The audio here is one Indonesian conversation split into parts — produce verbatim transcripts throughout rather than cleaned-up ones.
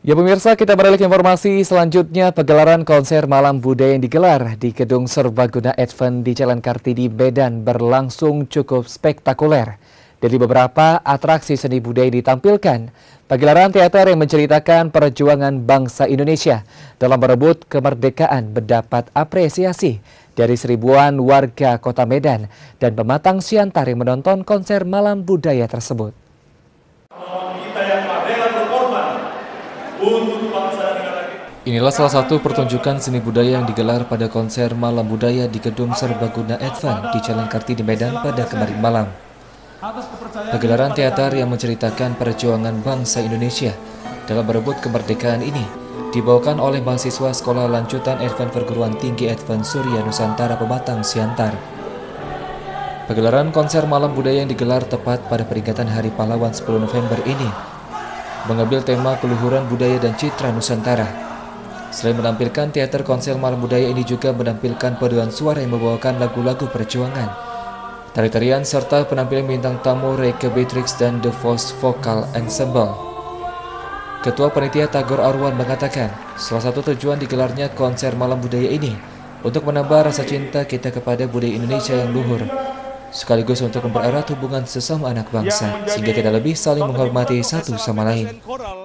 Ya pemirsa, kita beralih ke informasi selanjutnya. Pegelaran konser malam budaya yang digelar di Gedung Serbaguna Advent di Jalan Kartini, Medan berlangsung cukup spektakuler. Dari beberapa atraksi seni budaya ditampilkan, pagelaran teater yang menceritakan perjuangan bangsa Indonesia dalam merebut kemerdekaan mendapat apresiasi dari seribuan warga kota Medan dan pematang siantar yang menonton konser malam budaya tersebut. Inilah salah satu pertunjukan seni budaya yang digelar pada konser malam budaya di Gedung Serbaguna Advent di Jalan Kartini, Medan pada kemarin malam. Pagelaran teater yang menceritakan perjuangan bangsa Indonesia dalam berebut kemerdekaan ini dibawakan oleh mahasiswa Sekolah Lanjutan Advent Perguruan Tinggi Advent Surya Nusantara Pematang Siantar. Pagelaran konser malam budaya yang digelar tepat pada peringatan Hari Pahlawan sepuluh November ini mengambil tema keluhuran budaya dan citra Nusantara. Selain menampilkan teater, konser malam budaya ini juga menampilkan paduan suara yang membawakan lagu-lagu perjuangan, tari-tarian, serta penampilan bintang tamu Reike Beatrix dan The Voice Vocal Ensemble. Ketua Panitia Tagor Arwan mengatakan, salah satu tujuan digelarnya konser malam budaya ini untuk menambah rasa cinta kita kepada budaya Indonesia yang luhur, sekaligus untuk mempererat hubungan sesama anak bangsa, sehingga kita lebih saling menghormati satu sama lain.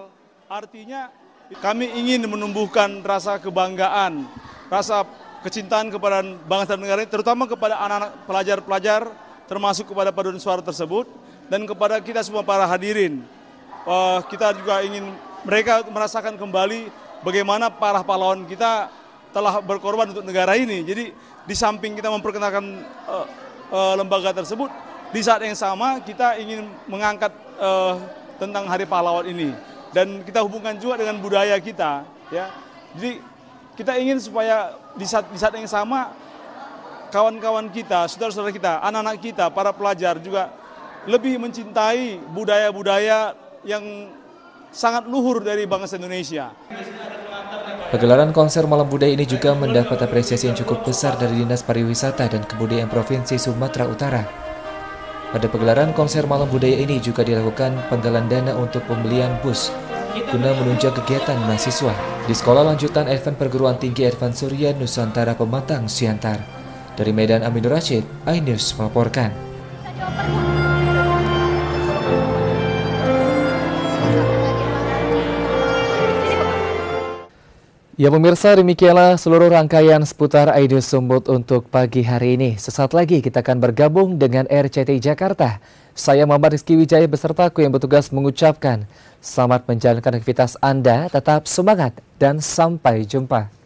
Artinya kami ingin menumbuhkan rasa kebanggaan, rasa kecintaan kepada bangsa dan negara, terutama kepada anak-anak pelajar-pelajar, termasuk kepada paduan suara tersebut, dan kepada kita semua para hadirin. Uh, kita juga ingin mereka merasakan kembali bagaimana para pahlawan kita telah berkorban untuk negara ini. Jadi di samping kita memperkenalkan uh, uh, lembaga tersebut, di saat yang sama kita ingin mengangkat uh, tentang Hari Pahlawan ini. Dan kita hubungkan juga dengan budaya kita, ya. Jadi kita ingin supaya di saat, di saat yang sama kawan-kawan kita, saudara-saudara kita, anak-anak kita, para pelajar juga lebih mencintai budaya-budaya yang sangat luhur dari bangsa Indonesia. Pagelaran konser malam budaya ini juga mendapat apresiasi yang cukup besar dari Dinas Pariwisata dan Kebudayaan Provinsi Sumatera Utara. Pada pagelaran konser malam budaya ini juga dilakukan penggalan dana untuk pembelian bus guna menunjang kegiatan mahasiswa di Sekolah Lanjutan Advent Perguruan Tinggi Advent Surya Nusantara Pematang Siantar. Dari Medan, Aminur Rashid, iNews melaporkan. Ya pemirsa, demikianlah seluruh rangkaian seputar iNews Sumut untuk pagi hari ini. Sesaat lagi kita akan bergabung dengan R C T Jakarta. Saya Muhammad Rizky Wijaya beserta kru yang bertugas mengucapkan selamat menjalankan aktivitas Anda, tetap semangat dan sampai jumpa.